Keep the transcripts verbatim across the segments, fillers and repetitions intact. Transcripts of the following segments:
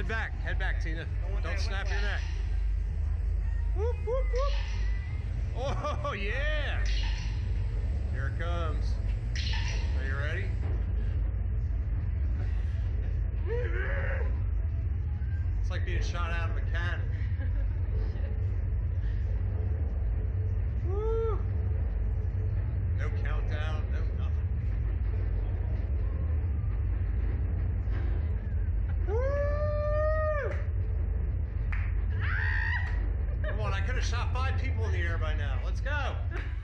Head back, head back, Tina. Don't snap your neck. Whoop, whoop, whoop. Oh, yeah. Here it comes. Are you ready? It's like being shot out of a cannon. Woo. No countdown, no nothing. Woo! Come on, I could have shot five people in the air by now. Let's go.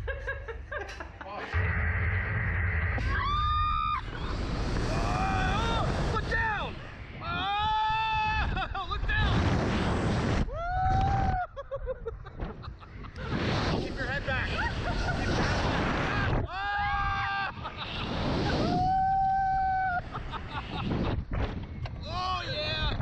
Oh, look down! Oh, look down! Woo! Keep your head back. Keep your head back. Oh! Oh yeah!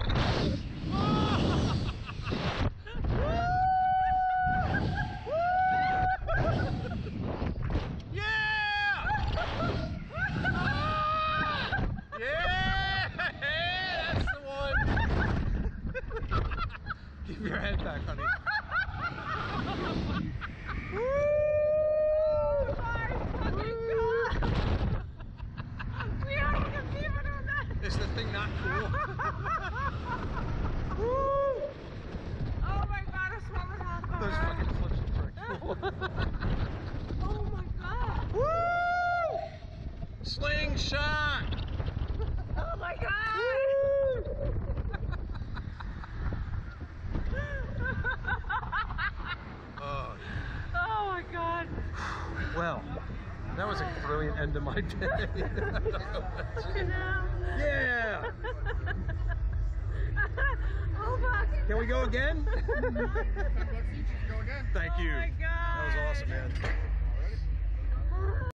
Keep your head back, honey. Woo! Oh my fucking god! We haven't even seen that! Is the thing not cool? Woo! Oh my god, I swam with half Those fucking flips are pretty cool. Oh my god! Woo! Slingshot! Oh my god! Woo! Oh. Oh my god! Well, that was a brilliant end to my day. Yeah! Oh fuck! Can we go again? Thank you. Oh my god! That was awesome, man.